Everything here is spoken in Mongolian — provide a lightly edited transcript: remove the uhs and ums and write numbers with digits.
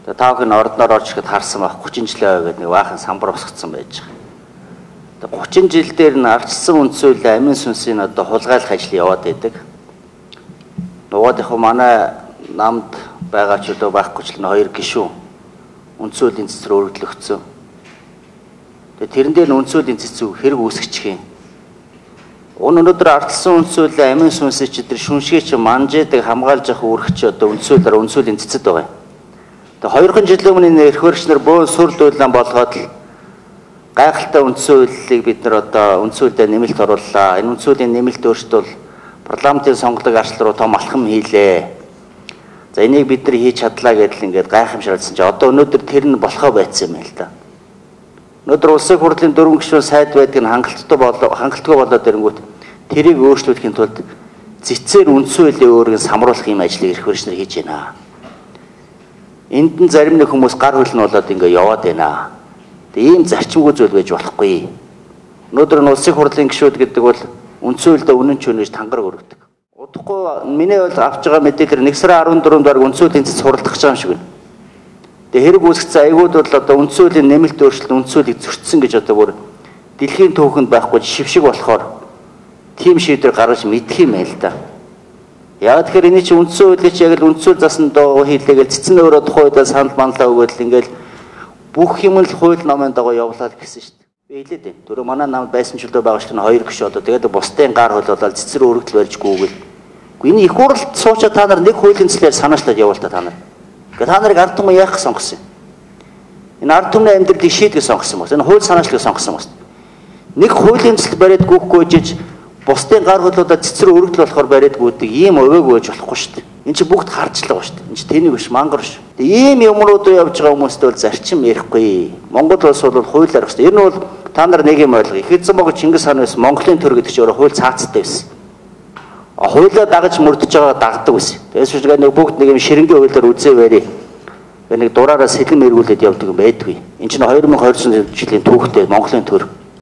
Тэгээ таах нь ордноор орж ихэд харсан байх 30 жилийн ойгээд нэг баахан самбар босгоцсон байж байгаа. Тэгээ 30 жил дээр нь ардчилсан үндсүүл амин сүнсийн одоо хулгайлах ажил яваад байдаг. Нугаад яг манай намд байгаа ч одоо байхгүй ч л хоёр гишүүн үндсүүлийн цэцэр өргөдлөгдсөн. Тэгээ тэрэн дээр нь үндсүүлийн цэцэг хэрэг үүсгэж юм. Өнөөдөр ардчилсан үндсүүл амин сүнсээ ч тэр шүншгээч манжээдэг хамгаалж явах үргч одоо үндсүүлээр үндсүүлийн цэцэд байгаа. Тэгээ 2 жилийн өмнө эрх баригчнаар бөөн сүр дүүлэн болгоод л гайхалтай үндсүүлийг бид нар одоо үндсүүлдээ нэмэлт орууллаа. Энэ үндсүүлийн нэмэлт өөрчлөлт парламентын сонголтыг арчлал руу том алхам хийлээ. За энийг бид нар хийж чадлаа гэдэл ингээд гайхамширалсан чи одоо өнөөдөр тэр нь болохоо байцсан юм л да. Өнөөдөр улсын хурлын 4 гишүүн сайд байдаг нь хангалтгүй болоод ирэнгүүт тэрийг өөрчлүүлэхийн тулд цэцээр үндсүүлээ өөрийг самруулах юм ажлыг эрх баригчнаар хийж байна. Энд нь зарим нэг хүмүүс гар хөлн болоод ингээ яваад байна. Тэгээ ийм зарчимгүй зүйл байж болохгүй. Өнөөдөр нь улсын хурлын гишүүд гэдэг бол үндсүүлдээ үнэн ч үнэж тангараг өргөдөг. Удахгүй миний бол авч байгаа мэдээлэл 1 сарын 14-нд баг үндсүүлийн цэц хуралдах гэж байгаа юм шиг байна. Тэгээ хэрэг үүсгэсэн аягууд бол одоо үндсүүлийн нэмэлт өөрчлөлт үндсүүлийг зөрчсөн гэж одоо бүр дэлхийн түүхэнд байхгүй шившиг болохоор тийм шийдвэр гаргаж мэдэх юм байл та. Яг тэгэхээр энэ чинь үндсэн үйлч яг л үндсүүл засан доо хийлээгээл цэцэн өөрөө тухайн үедээ санал манлаа өгөөл ингээл бүх юм л хууль намын дагуу явуулаад гэсэн шүү дээ. Би хэлээд байна. Түрүү манай намд байсан ч үлдээ байгаа шүү дээ 2 гişүү одоо тэгээд бусдын гар хөлөөлөл цэцэр өргөдөл барьжгүйгээл. Гэхдээ энэ их хурлд суучаа та нар нэг хуулийн цэслээр санаачлаад явуул та нар. Гэхдээ та нарыг ард түмэн яах сонгосон юм. Энэ ард түмний амьдралыг шийдэх сонгосон юм. Энэ хууль санаачлалыг сонгосон юм. Нэг хуулийн цэсэл бариад гүйхгүй жиж бусдын гар хөлөөлөл цэцэр өргөдөл болохоор бариад гүйдэг ийм өвөөг байж болохгүй шүү дээ. Энэ чинь бүгд харчлага ба шүү дээ. Энэ чинь тэнийг биш мангар шүү. Тэгээ ийм юмрууд явж байгаа хүмүүстээ бол зарчим ярихгүй. Монгол улс бол хуулиар шүү. Ер нь бол та нар нэг юм ойлгоо. Их эзэн бог Чингис хаан байсан Монголын төр гэдэг чинь өөрөө хууль цаацтай байсан. Хуулиа дагаж мөрдөж байгаа дагдаг байсан. Тэгээс учраас нэг бүгд нэг юм ширэнгийн хуулиар үзээ барий. Нэг дураараа сэлэм эргүүлээд явдаг юм байдгүй. Энэ чинь 2020 жилийн түүхтэй Монголын төр.